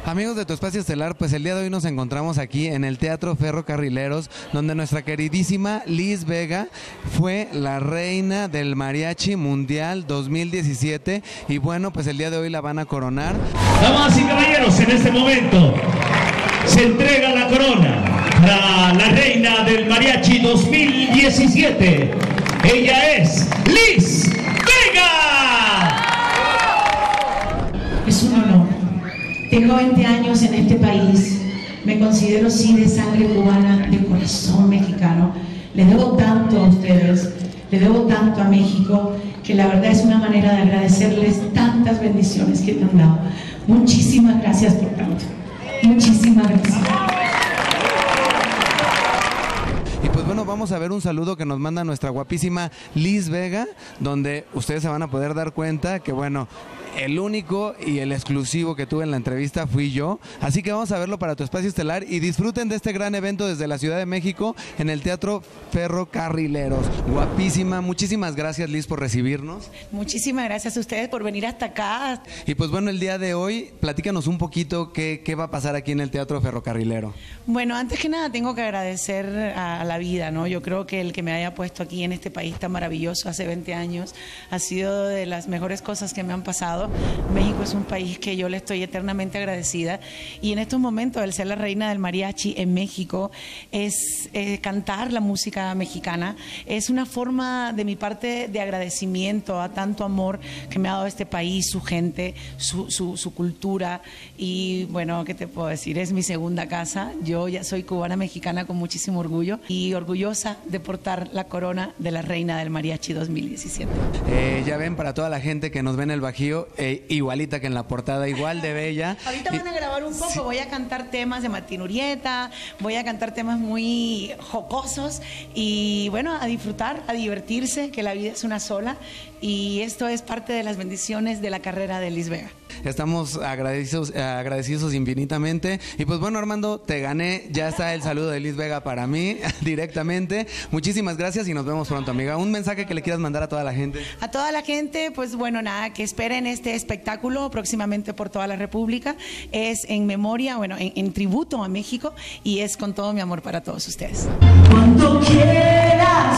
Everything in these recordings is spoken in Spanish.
Amigos de Tu Espacio Estelar, pues el día de hoy nos encontramos aquí en el Teatro Ferrocarrileros, donde nuestra queridísima Liz Vega fue la reina del Mariachi Mundial 2017 y bueno, pues el día de hoy la van a coronar. Damas y caballeros, en este momento se entrega la corona para la reina del Mariachi 2017. Ella es Liz Vega. Es un honor. Tengo 20 años en este país, me considero sí de sangre cubana, de corazón mexicano. Les debo tanto a ustedes, les debo tanto a México, que la verdad es una manera de agradecerles tantas bendiciones que me han dado. Muchísimas gracias por tanto. Muchísimas gracias. Y pues bueno, vamos a ver un saludo que nos manda nuestra guapísima Liz Vega, donde ustedes se van a poder dar cuenta que bueno, el único y el exclusivo que tuve en la entrevista fui yo, así que vamos a verlo para Tu Espacio Estelar y disfruten de este gran evento desde la Ciudad de México en el Teatro Ferrocarrileros. Guapísima, muchísimas gracias Liz por recibirnos. Muchísimas gracias a ustedes por venir hasta acá. Y pues bueno, el día de hoy, platícanos un poquito qué va a pasar aquí en el Teatro Ferrocarrilero. Bueno, antes que nada tengo que agradecer a la vida, ¿no? Yo creo que el que me haya puesto aquí en este país tan maravilloso hace 20 años ha sido de las mejores cosas que me han pasado. México es un país que yo le estoy eternamente agradecida y en estos momentos el ser la reina del mariachi en México es cantar la música mexicana, es una forma de mi parte de agradecimiento a tanto amor que me ha dado este país, su gente, su cultura y bueno, ¿qué te puedo decir? Es mi segunda casa, yo ya soy cubana mexicana con muchísimo orgullo y orgullosa de portar la corona de la reina del mariachi 2017. Ya ven, para toda la gente que nos ve en el Bajío, igualita que en la portada, igual de bella. Ahorita van a grabar un poco, sí. Voy a cantar temas de Martín Urieta, voy a cantar temas muy jocosos y bueno, a disfrutar, a divertirse, que la vida es una sola y esto es parte de las bendiciones de la carrera de Liz Vega. Estamos agradecidos infinitamente y pues bueno, Armando, te gané, ya está el saludo de Liz Vega para mí directamente. Muchísimas gracias y nos vemos pronto, amiga. Un mensaje que le quieras mandar a toda la gente. A toda la gente, pues bueno, nada, que esperen este espectáculo próximamente por toda la República. Es en memoria, bueno, en tributo a México y es con todo mi amor para todos ustedes. Cuando quieras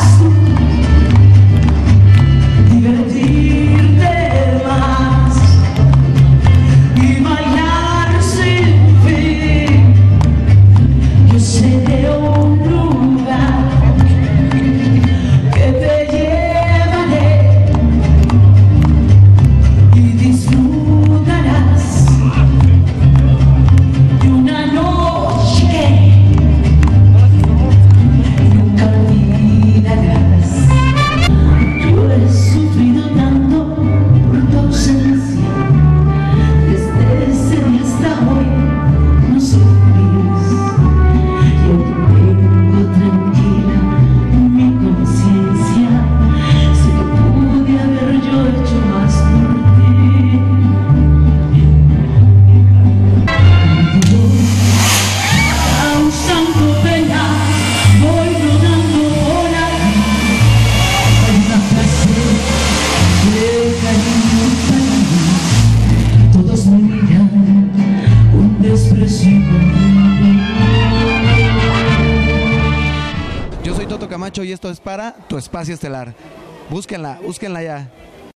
divertirte más y bailar sin fin, yo sé de un lugar que te llevaré y disfrutarás de una noche que nunca olvidarás. Yo he sufrido tanto por tu ausencia, desde ese día hasta hoy no sufrís. Yo tengo tranquila mi conciencia, sé que pude haber yo hecho más por ti. Causando pena, voy rodando por ahí. Hay una frase de cariño para mí. Todos me miran un desprecio. Yo soy Toto Camacho y esto es para Tu Espacio Estelar. Búsquenla ya.